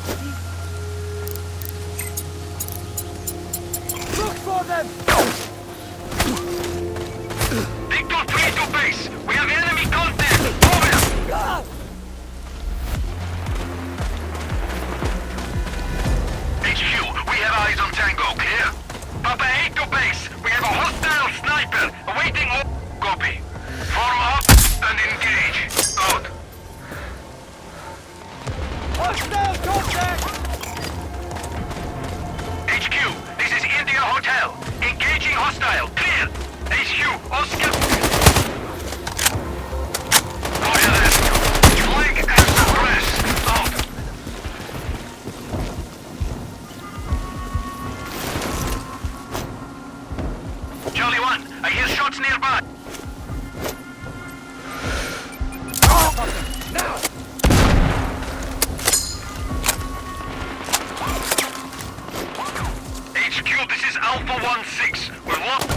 Look for them! Victor 3 to base! We have enemy contact! Over! Ah! HQ, we have eyes on Tango, clear? Papa 8 to base! We have a hostile sniper awaiting all... Copy. Form up and engage. Out. Hostile contact! HQ, this is India Hotel. Engaging hostile. Clear. HQ, Oscar. Copy that. Flank and suppress. Out. Charlie 1, I hear shots nearby. Now! HQ, this is Alpha 1-6. We're locked.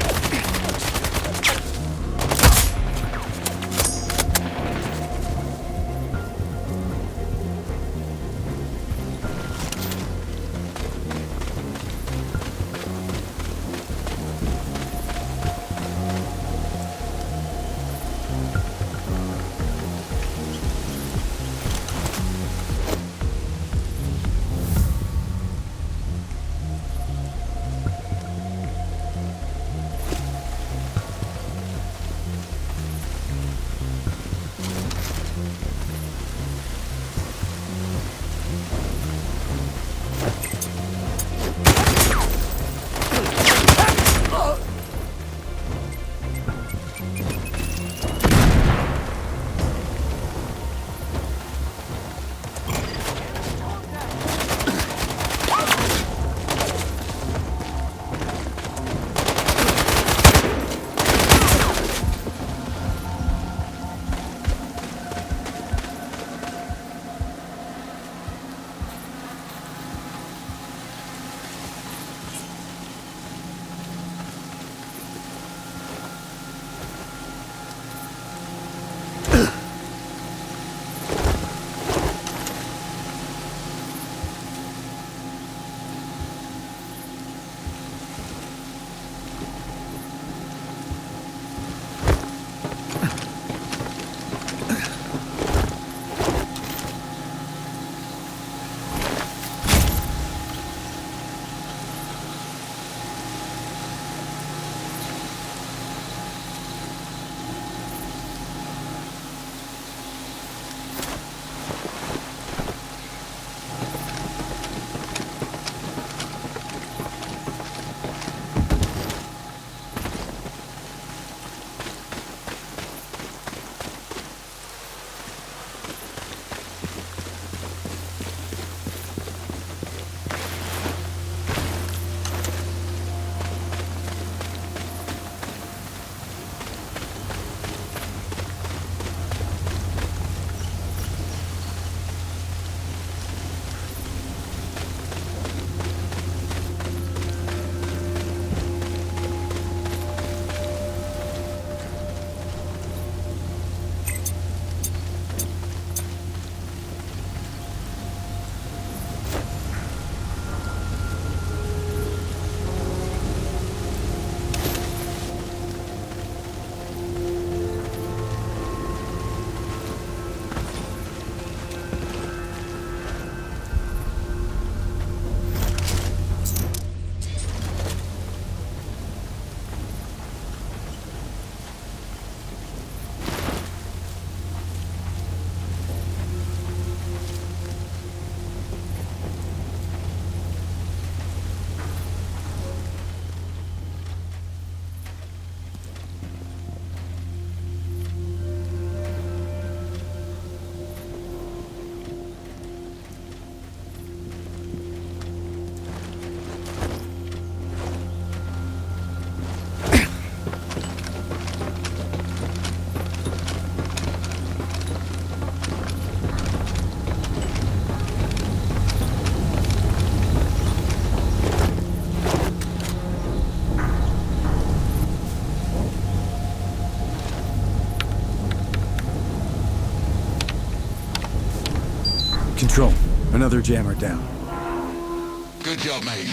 Another jammer down. Good job, mate.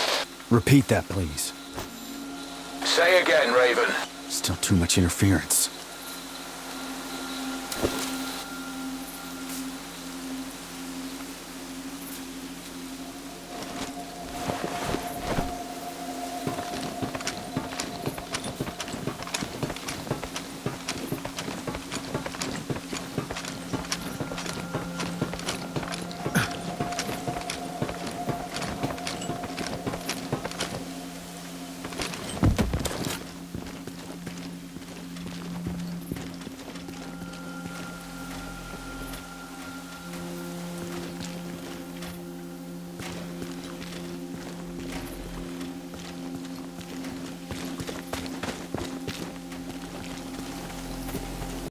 Repeat that, please. Say again, Raven. Still too much interference.